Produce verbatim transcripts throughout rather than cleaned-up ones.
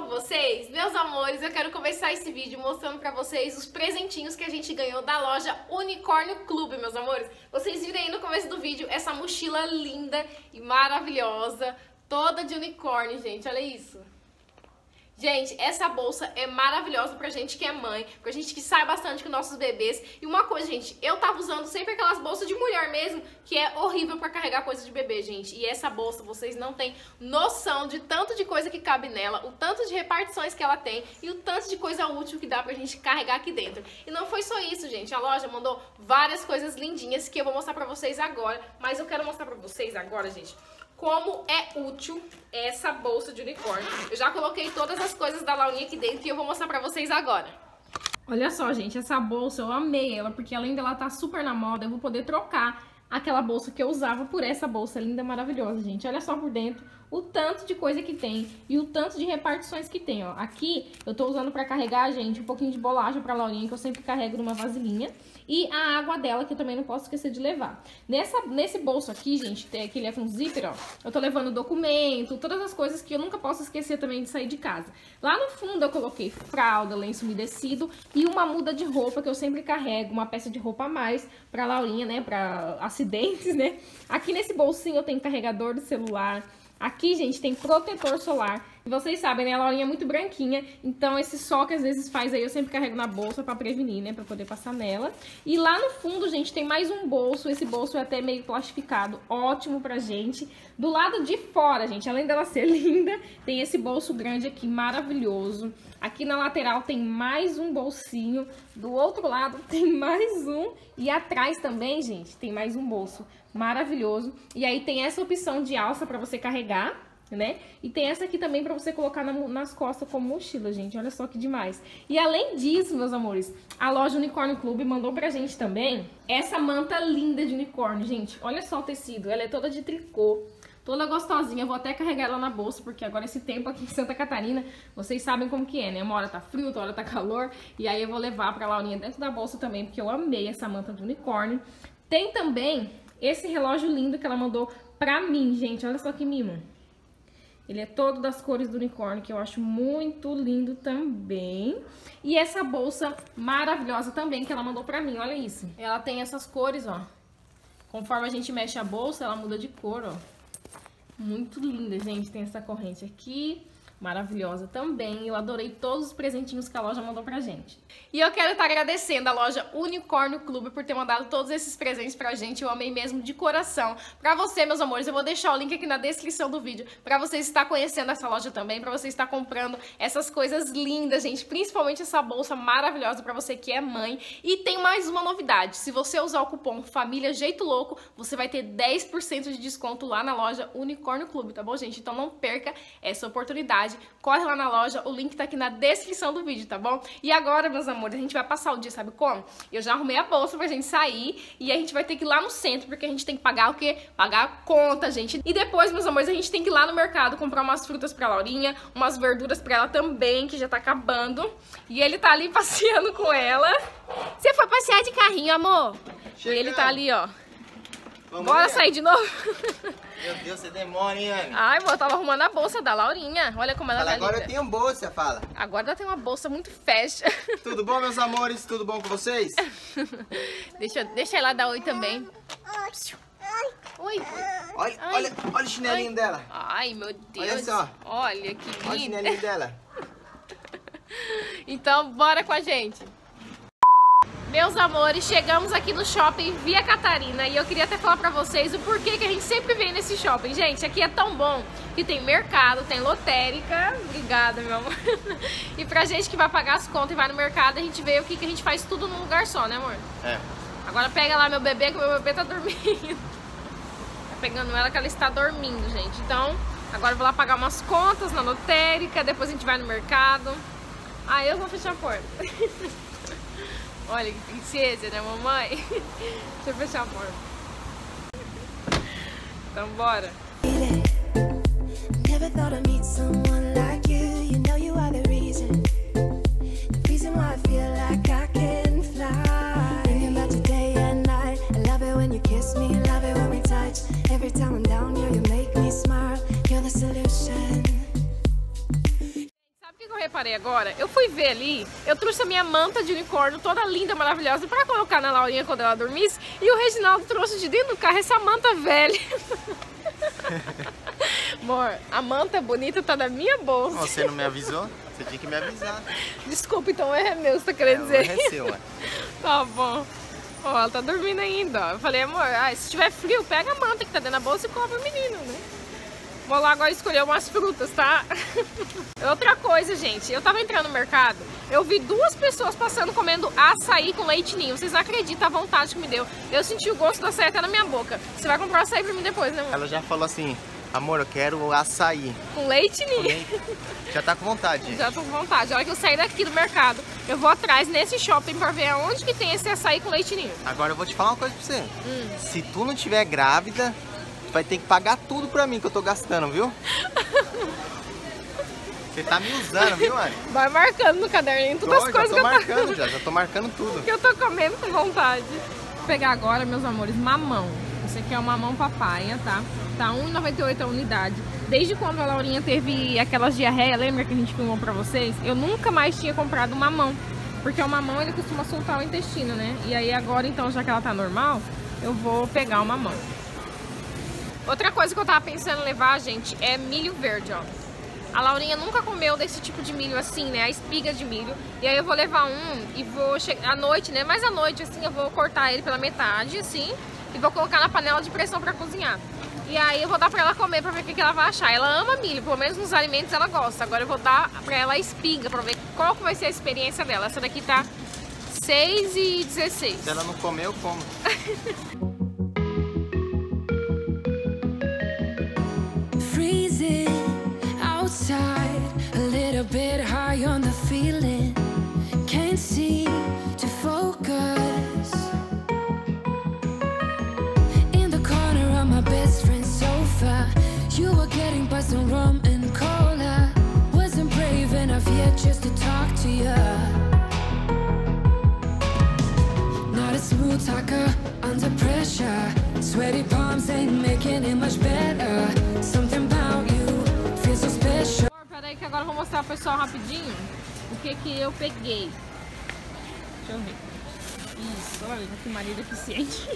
vocês? Meus amores, eu quero começar esse vídeo mostrando pra vocês os presentinhos que a gente ganhou da loja Unicórnio Clube, meus amores. Vocês viram aí no começo do vídeo essa mochila linda e maravilhosa, toda de unicórnio, gente, olha isso. Gente, essa bolsa é maravilhosa pra gente que é mãe, pra gente que sai bastante com nossos bebês. E uma coisa, gente, eu tava usando sempre aquelas bolsas de mulher mesmo, que é horrível pra carregar coisa de bebê, gente. E essa bolsa, vocês não têm noção de tanto de coisa que cabe nela, o tanto de repartições que ela tem e o tanto de coisa útil que dá pra gente carregar aqui dentro. E não foi só isso, gente. A loja mandou várias coisas lindinhas que eu vou mostrar pra vocês agora. Mas eu quero mostrar pra vocês agora, gente, como é útil essa bolsa de unicórnio. Eu já coloquei todas as coisas da Laurinha aqui dentro e eu vou mostrar pra vocês agora. Olha só, gente, essa bolsa, eu amei ela, porque além dela tá super na moda, eu vou poder trocar aquela bolsa que eu usava por essa bolsa linda, maravilhosa, gente. Olha só por dentro o tanto de coisa que tem e o tanto de repartições que tem, ó. Aqui eu tô usando pra carregar, gente, um pouquinho de bolacha pra Laurinha, que eu sempre carrego numa vasilhinha. E a água dela, que eu também não posso esquecer de levar. Nessa, nesse bolso aqui, gente, que ele é com zíper, ó, eu tô levando documento, todas as coisas que eu nunca posso esquecer também de sair de casa. Lá no fundo eu coloquei fralda, lenço umedecido e uma muda de roupa que eu sempre carrego, uma peça de roupa a mais pra Laurinha, né, pra acidentes, né. Aqui nesse bolsinho eu tenho carregador de celular. Aqui, gente, tem protetor solar. E vocês sabem, né? A Laurinha é muito branquinha. Então, esse sol que às vezes faz aí, eu sempre carrego na bolsa pra prevenir, né? Pra poder passar nela. E lá no fundo, gente, tem mais um bolso. Esse bolso é até meio plastificado. Ótimo pra gente. Do lado de fora, gente, além dela ser linda, tem esse bolso grande aqui, maravilhoso. Aqui na lateral tem mais um bolsinho. Do outro lado tem mais um. E atrás também, gente, tem mais um bolso maravilhoso. E aí tem essa opção de alça pra você carregar, né? E tem essa aqui também pra você colocar na, nas costas como mochila, gente. Olha só que demais. E além disso, meus amores, a loja Unicórnio Clube mandou pra gente também essa manta linda de unicórnio, gente. Olha só o tecido, ela é toda de tricô, toda gostosinha. Eu vou até carregar ela na bolsa, porque agora esse tempo aqui em Santa Catarina, vocês sabem como que é, né? Uma hora tá frio, outra hora tá calor. E aí eu vou levar pra Laurinha dentro da bolsa também, porque eu amei essa manta de unicórnio. Tem também esse relógio lindo que ela mandou pra mim, gente. Olha só que mimo. Ele é todo das cores do unicórnio, que eu acho muito lindo também. E essa bolsa maravilhosa também que ela mandou pra mim, olha isso. Ela tem essas cores, ó. Conforme a gente mexe a bolsa, ela muda de cor, ó. Muito linda, gente. Tem essa corrente aqui, maravilhosa também. Eu adorei todos os presentinhos que a loja mandou pra gente. E eu quero estar agradecendo a loja Unicórnio Clube por ter mandado todos esses presentes pra gente. Eu amei mesmo de coração. Pra você, meus amores, eu vou deixar o link aqui na descrição do vídeo pra você estar conhecendo essa loja também, pra você estar comprando essas coisas lindas, gente. Principalmente essa bolsa maravilhosa pra você que é mãe. E tem mais uma novidade. Se você usar o cupom Família Jeito Louco, você vai ter dez por cento de desconto lá na loja Unicórnio Clube, tá bom, gente? Então não perca essa oportunidade. Corre lá na loja, o link tá aqui na descrição do vídeo, tá bom? E agora, meus amores, a gente vai passar o dia, sabe como? Eu já arrumei a bolsa pra gente sair e a gente vai ter que ir lá no centro, porque a gente tem que pagar o quê? Pagar a conta, gente. E depois, meus amores, a gente tem que ir lá no mercado comprar umas frutas pra Laurinha, umas verduras pra ela também, que já tá acabando. E ele tá ali passeando com ela. Você foi passear de carrinho, amor? Chegando. E ele tá ali, ó. Vamos Bora ver. sair de novo? Meu Deus, você demora, hein, Anne? Ai, amor, eu tava arrumando a bolsa da Laurinha. Olha como ela fala, tá agora linda. eu tenho bolsa, fala. Agora ela tem uma bolsa muito fashion. Tudo bom, meus amores? Tudo bom com vocês? deixa, deixa ela dar oi também. Oi. Olha, olha, olha o chinelinho Ai. dela. Ai, meu Deus. Olha só. Olha que lindo. Olha o chinelinho dela. Então, bora com a gente. Meus amores, chegamos aqui no shopping Via Catarina e eu queria até falar pra vocês o porquê que a gente sempre vem nesse shopping. Gente, aqui é tão bom que tem mercado, tem lotérica. Obrigada, meu amor. E pra gente que vai pagar as contas e vai no mercado, a gente veio aqui que a gente faz tudo num lugar só, né, amor? É. Agora pega lá meu bebê, que o meu bebê tá dormindo. Tá pegando ela que ela está dormindo, gente. Então, agora eu vou lá pagar umas contas na lotérica, depois a gente vai no mercado. Ah, eu vou fechar a porta. Olha que princesa, né, mamãe? Deixa eu fechar a porta. Então, bora. Never thought I'd meet someone like you. You know you are the reason. The reason why I feel like I can fly. Thinking about you day and night. I love it when you kiss me, love it when we touch. Every time I'm down here, you make me smile. You're the solution. reparei agora? Eu fui ver ali, eu trouxe a minha manta de unicórnio toda linda, maravilhosa, pra colocar na Laurinha quando ela dormisse. E o Reginaldo trouxe de dentro do carro essa manta velha. Amor, a manta bonita tá na minha bolsa. Você não me avisou? Você tinha que me avisar. Desculpa, então é meu, você tá querendo É, dizer? é seu, ué. Tá bom. Ó, ela tá dormindo ainda, ó. Eu falei, amor, ah, se tiver frio, pega a manta que tá dentro da bolsa e cobre o menino, né? Vou lá agora escolher umas frutas, tá? Outra coisa, gente, eu tava entrando no mercado, eu vi duas pessoas passando comendo açaí com leite ninho. Vocês não acreditam a vontade que me deu. Eu senti o gosto do açaí até na minha boca. Você vai comprar açaí pra mim depois, né, amor? Ela já falou assim, amor, eu quero açaí. Com leite ninho. Com leite. Já tá com vontade, gente. Já tô com vontade. A hora que eu sair daqui do mercado, eu vou atrás nesse shopping pra ver aonde que tem esse açaí com leite ninho. Agora eu vou te falar uma coisa pra você. Hum. Se tu não tiver grávida, tu vai ter que pagar tudo pra mim que eu tô gastando, viu? Você tá me usando, viu, Anny? Vai marcando no caderninho todas Tô, as coisas já que tô eu marcando, tô... já, já tô marcando tudo. que eu tô comendo com vontade. Vou pegar agora, meus amores, mamão. Esse aqui é o mamão papaya, tá? Tá um real e noventa e oito centavos a unidade. Desde quando a Laurinha teve aquelas diarreia, lembra que a gente filmou pra vocês? Eu nunca mais tinha comprado mamão. Porque o mamão, ele costuma soltar o intestino, né? E aí agora, então, já que ela tá normal, eu vou pegar o mamão. Outra coisa que eu tava pensando em levar, gente, é milho verde, ó. A Laurinha nunca comeu desse tipo de milho assim, né? A espiga de milho. E aí eu vou levar um e vou chegar à noite, né? Mas à noite, assim, eu vou cortar ele pela metade, assim, e vou colocar na panela de pressão pra cozinhar. E aí eu vou dar pra ela comer pra ver o que, que ela vai achar. Ela ama milho, pelo menos nos alimentos ela gosta. Agora eu vou dar pra ela a espiga pra ver qual que vai ser a experiência dela. Essa daqui tá seis e dezesseis. Se ela não comer, eu como. Freezing outside, a little bit high on the feeling. Can't seem to focus. In the corner of my best friend's sofa, you were getting buzzed on rum and cola. Wasn't brave enough yet just to talk to you. Not a smooth talker under pressure. Sweaty palms ain't making it much better. Something about you feels so special. Peraí que agora eu vou mostrar pro pessoal rapidinho o que que eu peguei. Deixa eu ver. Isso, olha que marido eficiente.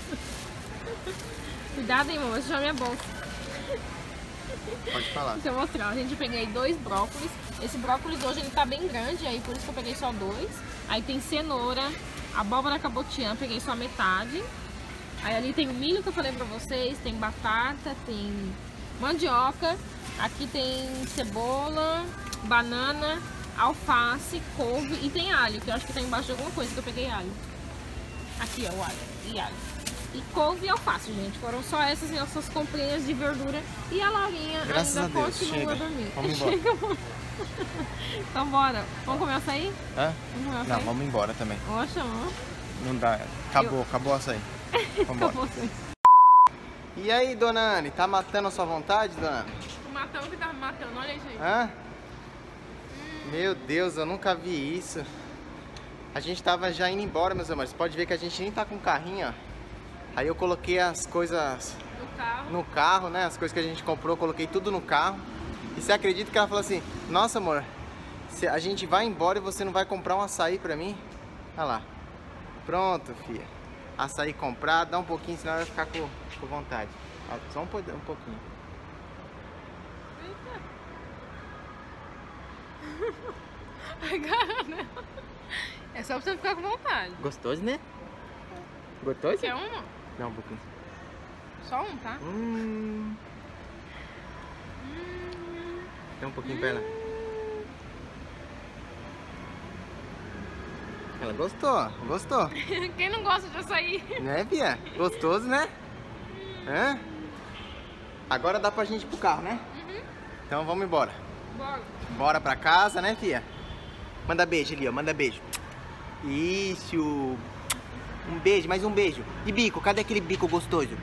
Cuidado, hein, amor, deixa eu minha bolsa. Pode falar. Deixa eu mostrar. A gente peguei dois brócolis. Esse brócolis hoje ele tá bem grande, aí por isso que eu peguei só dois. Aí tem cenoura, abóbora cabotiã, peguei só metade. Aí ali tem o milho que eu falei pra vocês, tem batata, tem mandioca, aqui tem cebola, banana, alface, couve e tem alho, que eu acho que tá embaixo de alguma coisa que eu peguei alho. Aqui, ó, o alho e alho. E couve e alface, gente. Foram só essas nossas comprinhas de verdura. E a Laurinha Graças ainda a Deus, continua chega. dormindo. Vamos embora. Chega. Então bora. Vamos comer açaí? Hã? Vamos comer açaí? Não, vamos embora também. Oxa, amor. Não dá. Acabou, Eu- acabou essa aí. Vambora. Acabou assim. E aí, dona Anny, tá matando a sua vontade, dona Anny? O matão que tava matando, olha isso aí. Hã? Meu Deus, eu nunca vi isso. A gente tava já indo embora, meus amores. Pode ver que a gente nem tá com carrinho, ó. Aí eu coloquei as coisas No carro. no carro, né? As coisas que a gente comprou, coloquei tudo no carro. E você acredita que ela falou assim, nossa, amor, se a gente vai embora e você não vai comprar um açaí pra mim? Olha lá. Pronto, filha. Açaí comprado, dá um pouquinho, senão vai ficar com, com vontade. Ó, só um, po- um pouquinho. Agarra nela. É só pra você ficar com vontade. Gostoso, né? Gostoso? Quer uma? Dá um pouquinho. Só um, tá? Hum. Dá um pouquinho pra ela. Ela gostou, gostou. Quem não gosta de açaí? Né, Bia? Gostoso, né? Hã? Agora dá pra gente ir pro carro, né? Uhum. Então vamos embora. Bora. Bora pra casa, né, Fia? Manda beijo ali, ó. Manda beijo. Isso. Um beijo, mais um beijo. E bico, cadê aquele bico gostoso?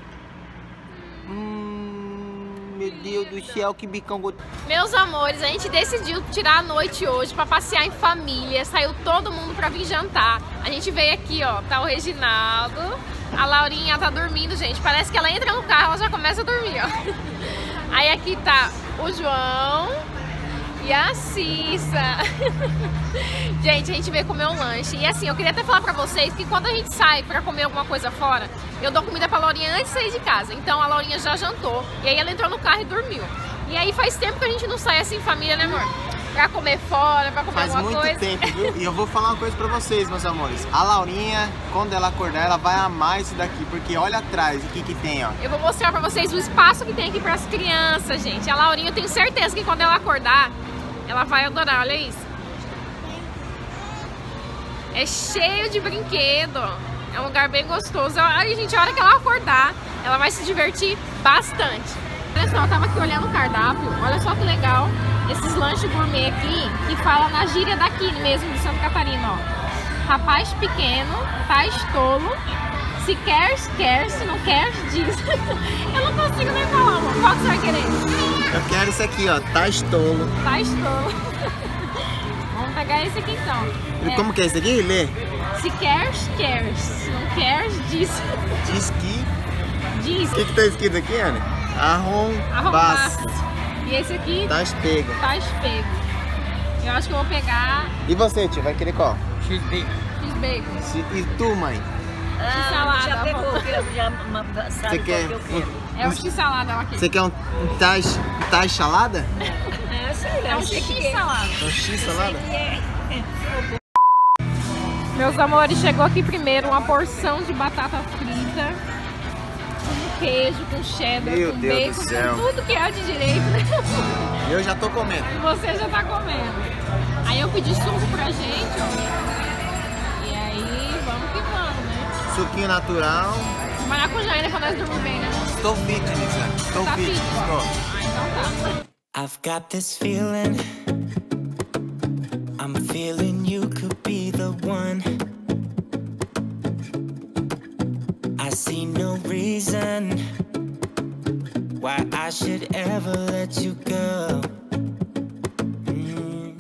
Hum, meu Deus do céu, que bicão gostoso. Meus amores, a gente decidiu tirar a noite hoje pra passear em família. Saiu todo mundo pra vir jantar. A gente veio aqui, ó. Tá o Reginaldo. A Laurinha tá dormindo, gente. Parece que ela entra no carro, ela já começa a dormir, ó. Aí aqui tá o João. E a Cissa. Gente, a gente veio comer um lanche. E assim, eu queria até falar pra vocês que quando a gente sai pra comer alguma coisa fora, eu dou comida pra Laurinha antes de sair de casa. Então a Laurinha já jantou. E aí ela entrou no carro e dormiu. E aí faz tempo que a gente não sai assim em família, né, amor? Pra comer fora, pra comer Faz alguma muito coisa. tempo, viu? E eu vou falar uma coisa pra vocês, meus amores. A Laurinha, quando ela acordar, ela vai amar isso daqui. Porque olha atrás o que que tem, ó. Eu vou mostrar pra vocês o espaço que tem aqui pras crianças, gente. A Laurinha, eu tenho certeza que quando ela acordar, ela vai adorar, olha isso. É cheio de brinquedo. É um lugar bem gostoso. Ai, gente, a hora que ela acordar, ela vai se divertir bastante. Olha só, eu tava aqui olhando o cardápio. Olha só que legal. Esses lanches gourmet aqui, que fala na gíria daqui mesmo, de Santa Catarina, ó. Rapaz pequeno, tá estolo. Se quer, quer. Se não quer, diz. Eu não consigo nem falar, amor. Qual que você vai querer? Eu quero esse aqui, ó. Tá estolo. Tá estolo. Vamos pegar esse aqui então. E como que é esse aqui? Lê. Se quer, quer. Se não quer, diz. Diz que... Diz. O que que tá escrito aqui, Ana? Arrombas. Arrombaço. E esse aqui Tá espego. tá espego. Eu acho que eu vou pegar E você, tio? Vai querer qual? X-bacon. E tu, mãe? X-salada. Já pegou, já sabe Você quer, qual que eu quero. É o X-salada ela aqui. você quer um, um tais, tais salada? É, sei lá, É um sei que é. X-salada. Um X salada? Meus amores, chegou aqui primeiro uma porção de batata frita, com queijo, com cheddar, Meu com Deus bacon, do céu. com tudo que é de direito, né? Eu já tô comendo. E você já tá comendo. Aí eu pedi suco pra gente, ó. E aí, vamos que vamos, né? Suquinho natural. Maracujá ainda pra nós dormir bem, né? Estou fitness, né? Estou Tá fitness. fit? Estou. Ah, então tá. I've got this feeling, I'm feeling you could be the one. I see no reason why I should ever let you go. Mm.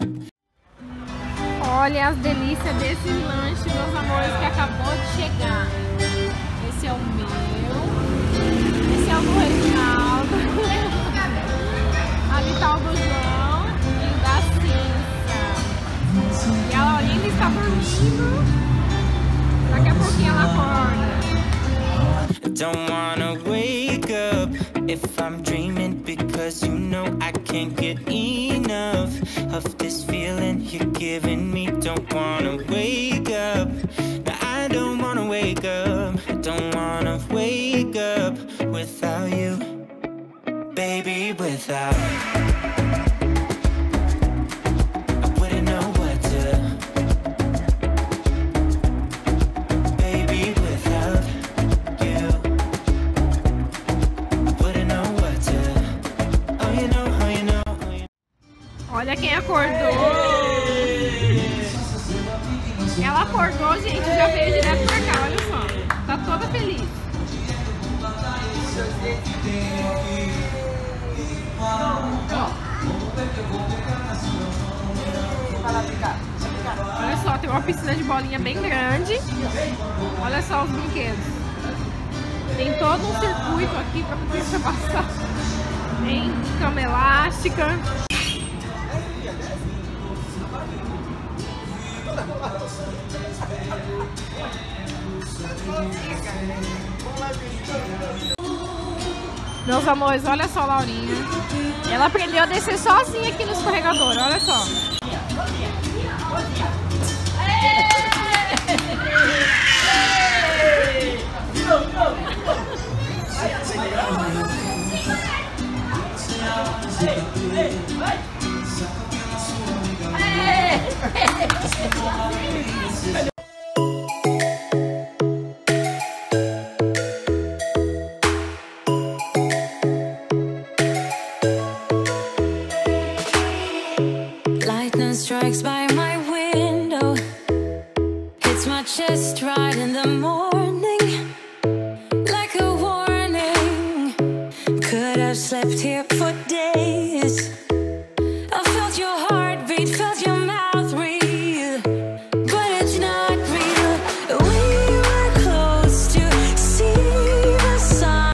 Olha as delícias desse lanche, meus amores, que acabou de chegar. Esse é o meu. Esse é o do Reginaldo. Ali tá o do João e o da Cissa. E a Laurinha ainda está dormindo. Daqui a pouquinho ela acorda. Don't wanna wake up if I'm dreaming, because you know I can't get enough of this feeling you're giving me. Don't wanna wake up, no, I don't wanna wake up. I don't wanna wake up without you, baby, without. I wouldn't know what to, baby, without you. I wouldn't know what to, oh you know, oh you know, oh you know. Olha quem acordou. Ela acordou, gente, já veio direto pra cá, olha só. Tá toda feliz. Olha só, tem uma piscina de bolinha bem grande. Olha só os brinquedos. Tem todo um circuito aqui pra você passar. Tem cama elástica. Meus amores, olha só a Laurinha. Ela aprendeu a descer sozinha aqui no escorregador, olha só. Lightning strikes by my window, hits my chest right in the morning, like a warning. Could have slept here for days.